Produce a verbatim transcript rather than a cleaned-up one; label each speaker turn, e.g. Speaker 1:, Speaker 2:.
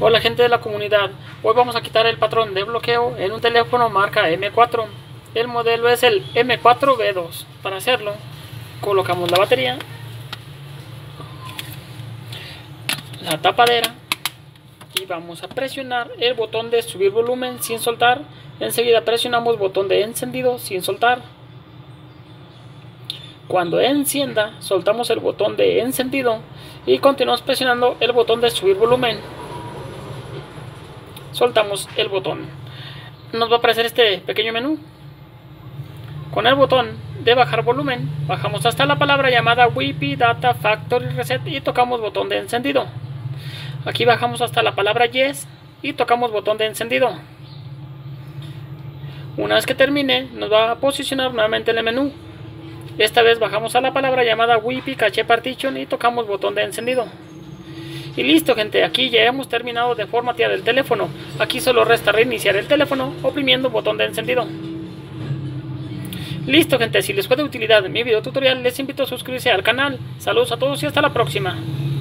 Speaker 1: Hola gente de la comunidad, hoy vamos a quitar el patrón de bloqueo en un teléfono marca eme cuatro. El modelo es el eme cuatro be dos. Para hacerlo, colocamos la batería, la tapadera y vamos a presionar el botón de subir volumen sin soltar. Enseguida presionamos el botón de encendido sin soltar. Cuando encienda, soltamos el botón de encendido y continuamos presionando el botón de subir volumen. Soltamos el botón. Nos va a aparecer este pequeño menú. Con el botón de bajar volumen, bajamos hasta la palabra llamada Wi-Fi Data Factory Reset y tocamos botón de encendido. Aquí bajamos hasta la palabra Yes y tocamos botón de encendido. Una vez que termine, nos va a posicionar nuevamente en el menú. Esta vez bajamos a la palabra llamada Wi-Fi Cache Partition y tocamos botón de encendido. Y listo gente, aquí ya hemos terminado de formatear el teléfono. Aquí solo resta reiniciar el teléfono oprimiendo botón de encendido. Listo gente, si les fue de utilidad mi video tutorial, les invito a suscribirse al canal. Saludos a todos y hasta la próxima.